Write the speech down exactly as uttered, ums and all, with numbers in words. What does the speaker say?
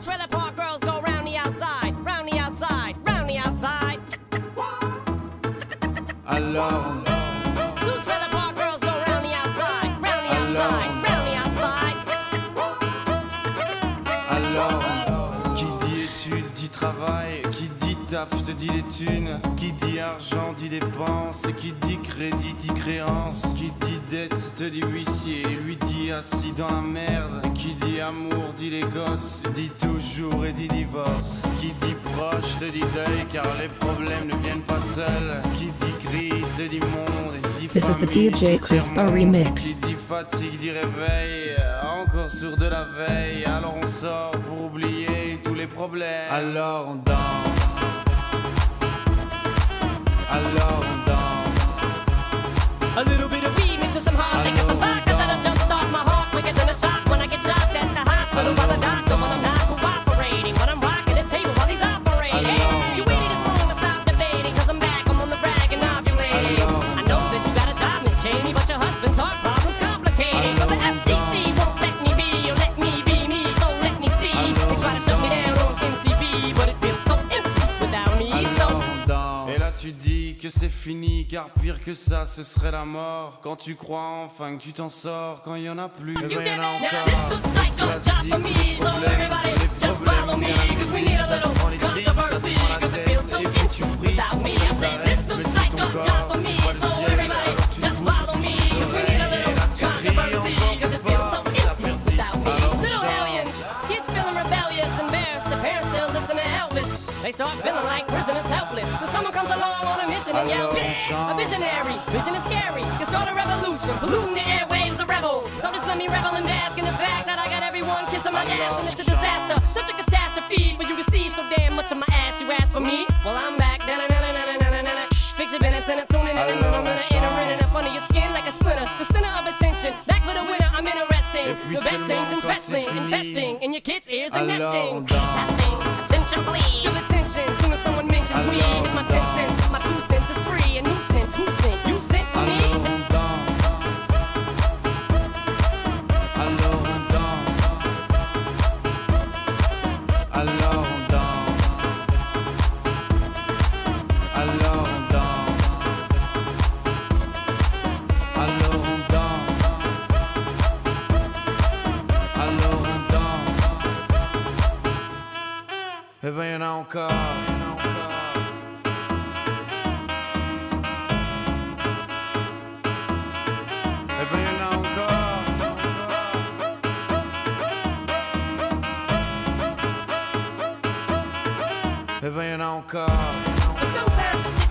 trailer park girls go round the outside, round the outside, round the outside. Alors Two trailer park girls go round the outside, round the outside, round the outside. Alors, qui dit études dit travail, qui dit taf te dit les thunes, qui dit argent dit dépenses, et qui dit crédit dit créance, qui dit dette te dit huissier, lui dit assis dans la merde, qui dit amour dit les gosses, dit toujours et dit divorce, qui dit proche te dit deuil car les problèmes ne viennent pas seuls, qui dit crise te dit monde, et dit This is the famille, D J Crispa remix. qui dit fatigue dit réveil, encore sur de la veille, alors on sort pour oublier tous les problèmes. Alors on danse, alors on danse. A little bit of weed mixed with some hard liquor, some vodka that'll jumpstart my heart quicker than a shot when I get shot at the hospital by the doctor when I'm not cooperating, but I'm rocking the table while he's operating. You waited this long to stop debating, cause I'm back, I'm on the rag and ovulating. I know that you got a job, Miss Cheney, but your husband's heart problem's complicated. So the F C C won't let me be, or let me be me, so let me see. They try to shut me down on M T V, but it feels so empty without me, so. Et là tu dis que c'est fini, car pire que ça ce serait la mort. Quand tu crois enfin que tu t'en sors, quand il y en a plus, eh ben y en a encore. Et cela c'est les problèmes, les problèmes, cause we need a little controversy, cause it feels so empty without me. I say this looks like a job for me, so everybody just follow me, cause we need a little controversy, cause it feels so empty without me. Little aliens, kids feeling rebellious, embarrassed, the parents still listen to Elvis. They start feeling like prisoners helpless, cause someone comes along on a mission and yells, a visionary, vision is scary, can start a revolution, polluting the airwaves, a rebel. So just let me revel and bask in the fact that I got everyone kissing my ass, and it's a disaster, such a catastrophe for you to see so damn much of my ass. You ask for me, well I'm back, da-na-na-na-na-na-na-na. Fix your minutes and it's tuning in, and I'm gonna enter in and up under your skin like a splinter, the center of attention, back for the winner, I'm interesting, the best things investing, investing in your kids' ears and nesting, testing, tension please, feel the tension, soon as someone mentions me, it's my ten cents, my two cents is free, a nuisance, who sent, you sent for me. Alors on danse, alors on danse, alors on danse, alors on danse, alors on danse, et ben y'en a encore. Eh ben y'en a encore. Eh ben y'en a encore. Sometimes the shit